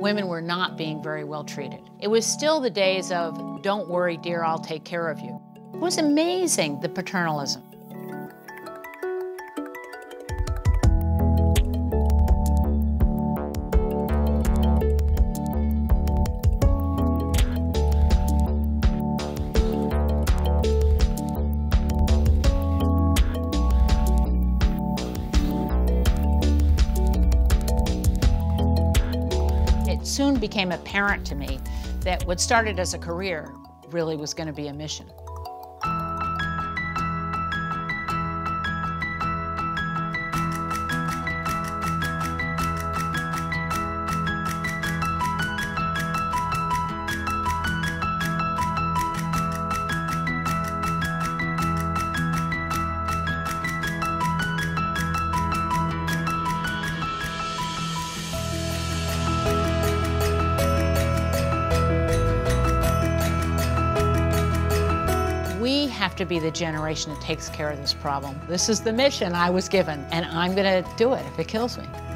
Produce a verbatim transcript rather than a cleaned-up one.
women were not being very well treated. It was still the days of, don't worry, dear, I'll take care of you. It was amazing, the paternalism. It soon became apparent to me that what started as a career really was going to be a mission. We have to be the generation that takes care of this problem. This is the mission I was given, and I'm going to do it if it kills me.